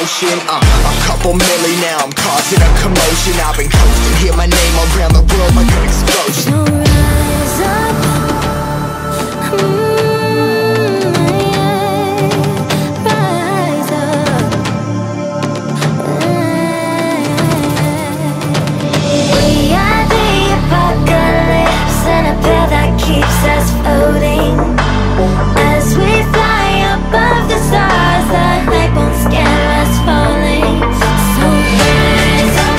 motion. A couple milli now, I'm causing a commotion. I've been coasting, hear my name around the world like an explosion. So rise up, rise up. We are the apocalypse, and a pill that keeps us floating. As we fly above the stars, the light won't scare us falling. So rise up.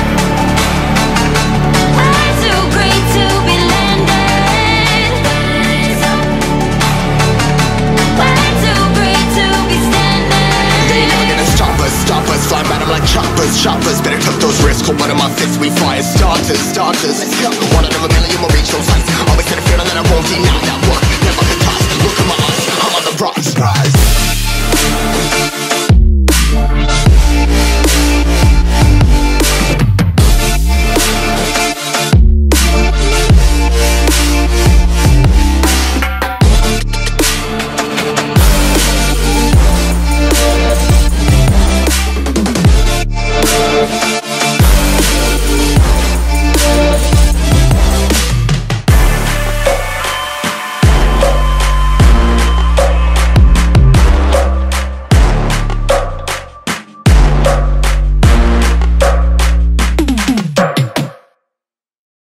I'm too great to be landed. Rise up. Way too great to be standing. They ain't never gonna stop us, fly by them like choppers. Better tuck those risks, hold one of my fists, we fire starters. Let's go. One out of a million, we'll reach those heights. Always had a feeling that I won't deny that work. Never could toss, look at my eyes, I'm on the rocks. Rise.